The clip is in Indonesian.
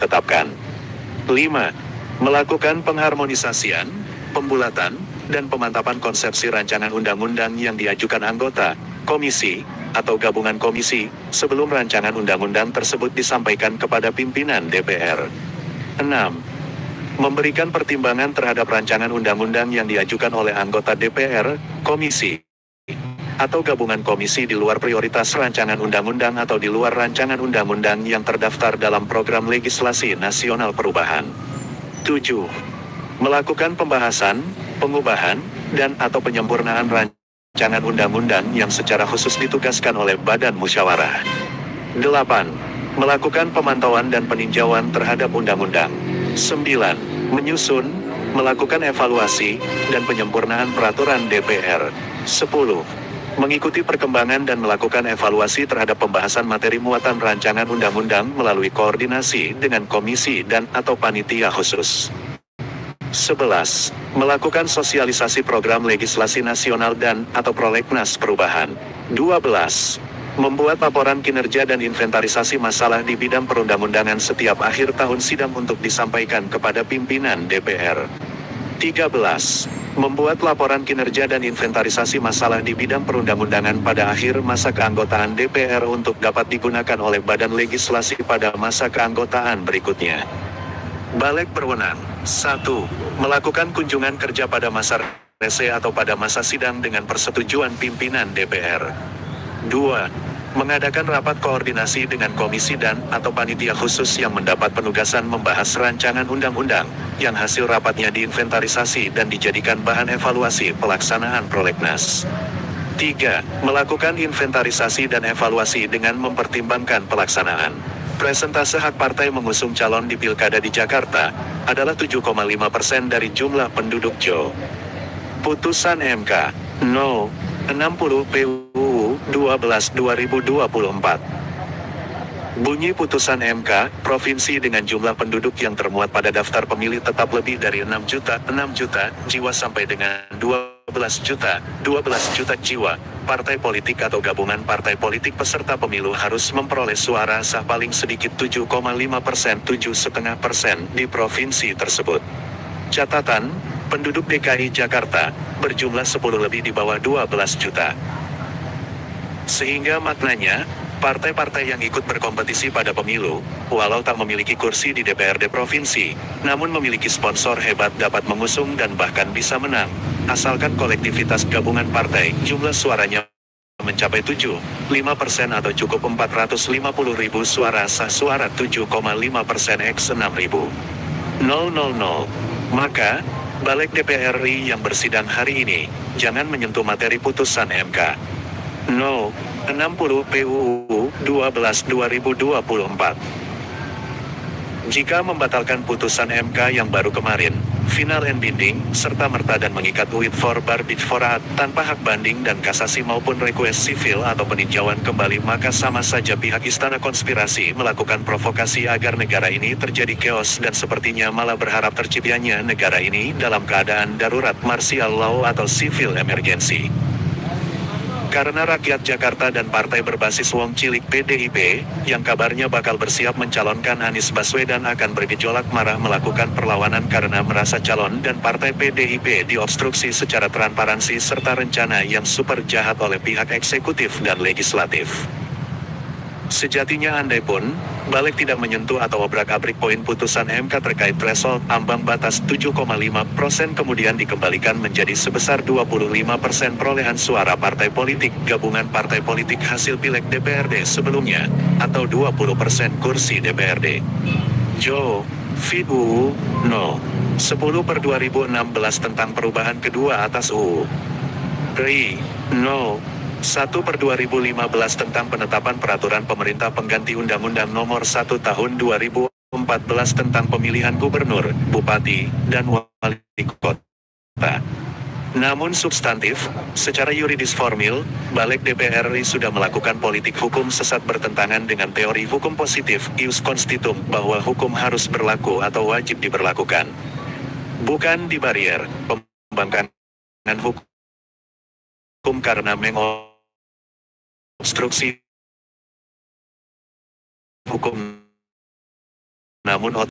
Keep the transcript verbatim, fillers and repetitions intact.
ditetapkan. lima. Melakukan pengharmonisasian, pembulatan, dan pemantapan konsepsi rancangan undang-undang yang diajukan anggota, komisi, atau gabungan komisi, sebelum rancangan undang-undang tersebut disampaikan kepada pimpinan D P R. enam. Memberikan pertimbangan terhadap rancangan undang-undang yang diajukan oleh anggota D P R, komisi, atau gabungan komisi di luar prioritas rancangan undang-undang atau di luar rancangan undang-undang yang terdaftar dalam program legislasi nasional perubahan. tujuh. Melakukan pembahasan, pengubahan, dan atau penyempurnaan rancangan undang-undang yang secara khusus ditugaskan oleh Badan Musyawarah. delapan. Melakukan pemantauan dan peninjauan terhadap undang-undang. sembilan. Menyusun, melakukan evaluasi, dan penyempurnaan peraturan D P R. sepuluh. Mengikuti perkembangan dan melakukan evaluasi terhadap pembahasan materi muatan rancangan undang-undang melalui koordinasi dengan komisi dan atau panitia khusus. sebelas. Melakukan sosialisasi program legislasi nasional dan atau prolegnas perubahan. dua belas. Membuat laporan kinerja dan inventarisasi masalah di bidang perundang-undangan setiap akhir tahun sidang untuk disampaikan kepada pimpinan D P R. tiga belas. Membuat laporan kinerja dan inventarisasi masalah di bidang perundang-undangan pada akhir masa keanggotaan D P R untuk dapat digunakan oleh badan legislasi pada masa keanggotaan berikutnya. Balik berwenang. satu. Melakukan kunjungan kerja pada masa rese atau pada masa sidang dengan persetujuan pimpinan D P R. dua. Mengadakan rapat koordinasi dengan komisi dan atau panitia khusus yang mendapat penugasan membahas rancangan undang-undang, yang hasil rapatnya diinventarisasi dan dijadikan bahan evaluasi pelaksanaan prolegnas. tiga. Melakukan inventarisasi dan evaluasi dengan mempertimbangkan pelaksanaan. Presentase hak partai mengusung calon di Pilkada di Jakarta adalah tujuh koma lima persen dari jumlah penduduk J O. Putusan M K no. enam puluh P U U dua belas dua ribu dua puluh empat. Bunyi putusan M K, provinsi dengan jumlah penduduk yang termuat pada daftar pemilih tetap lebih dari enam juta enam juta jiwa sampai dengan dua belas juta dua belas juta jiwa, partai politik atau gabungan partai politik peserta pemilu harus memperoleh suara sah paling sedikit tujuh koma lima persen tujuh koma lima persen di provinsi tersebut. Catatan, penduduk D K I Jakarta berjumlah sepuluh lebih di bawah dua belas juta. Sehingga maknanya, partai-partai yang ikut berkompetisi pada pemilu, walau tak memiliki kursi di D P R D provinsi, namun memiliki sponsor hebat dapat mengusung dan bahkan bisa menang, asalkan kolektivitas gabungan partai jumlah suaranya mencapai tujuh koma lima persen atau cukup empat ratus lima puluh ribu suara sah suara tujuh koma lima persen X enam ribu. Maka, Balik D P R R I yang bersidang hari ini, jangan menyentuh materi putusan M K no. enam puluh P U U dua belas dua ribu dua puluh empat. Jika membatalkan putusan M K yang baru kemarin, final and binding, serta merta dan mengikat U I T for Barbit Forat, tanpa hak banding dan kasasi maupun request sivil atau peninjauan kembali, maka sama saja pihak istana konspirasi melakukan provokasi agar negara ini terjadi chaos dan sepertinya malah berharap terciptanya negara ini dalam keadaan darurat martial law atau civil emergency. Karena rakyat Jakarta dan partai berbasis Wong Cilik P D I P, yang kabarnya bakal bersiap mencalonkan Anies Baswedan akan bergejolak marah melakukan perlawanan karena merasa calon dan partai P D I P diobstruksi secara transparansi serta rencana yang super jahat oleh pihak eksekutif dan legislatif. Sejatinya andai pun, Balik tidak menyentuh atau obrak-abrik poin putusan M K terkait threshold ambang batas tujuh koma lima persen kemudian dikembalikan menjadi sebesar dua puluh lima persen perolehan suara partai politik gabungan partai politik hasil pileg D P R D sebelumnya, atau dua puluh persen kursi D P R D. Jo, Fit U U, no. sepuluh per dua ribu enam belas tentang perubahan kedua atas U U. R I, no. satu per dua ribu lima belas tentang penetapan peraturan pemerintah pengganti Undang-Undang Nomor satu Tahun dua ribu empat belas tentang pemilihan gubernur, bupati, dan wali kota. Namun substantif, secara yuridis formil, Balik D P R R I sudah melakukan politik hukum sesat bertentangan dengan teori hukum positif, ius constitutum, bahwa hukum harus berlaku atau wajib diberlakukan. Bukan dibarier, pembangkangan hukum karena mengobstruksi hukum Namun